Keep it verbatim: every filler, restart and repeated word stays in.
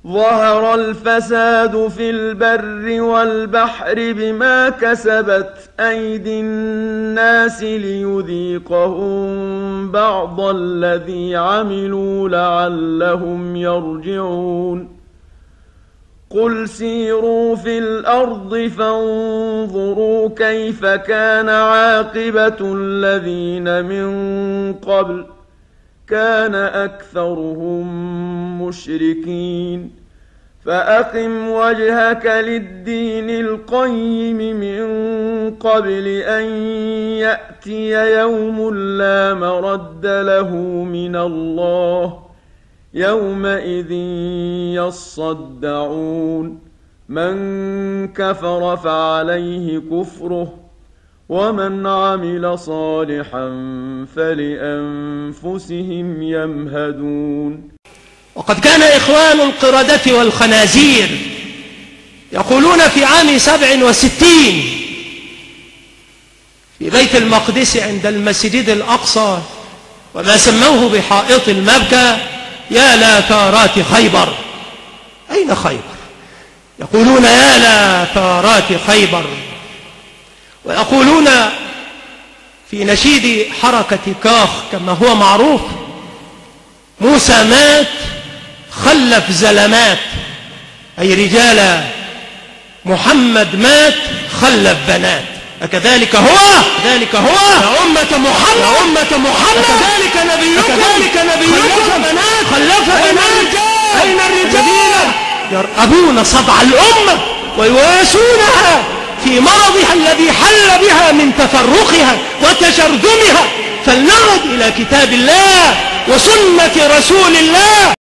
ظهر الفساد في البر والبحر بما كسبت أيدي الناس ليذيقهم بعض الذي عملوا لعلهم يرجعون قل سيروا في الأرض فانظروا كيف كان عاقبة الذين من قبل كان أكثرهم مشركين فأقم وجهك للدين القيم من قبل أن يأتي يوم لا مرد له من الله يومئذ يصدعون من كفر فعليه كفره ومن عمل صالحا فلأنفسهم يمهدون. وقد كان إخوان القردة والخنازير يقولون في عام سبع وستين في بيت المقدس عند المسجد الأقصى وما سموه بحائط المبكى: يا لا ثارات خيبر. أين خيبر؟ يقولون يا لا ثارات خيبر. ويقولون في نشيد حركة كاخ كما هو معروف: موسى مات خلف زلمات، أي رجالا. محمد مات خلف بنات. أكذلك هو ذلك هو يا أمة محمد يا أمة محمد أكذلك نبيكم أكذلك نبيكم بنات خلف بنات. أين الرجال يرأبون صدع الأمة ويواسونها في مرضها الذي حل بها من تفرقها وتشرذمها؟ فلنعد إلى كتاب الله وسنة رسول الله.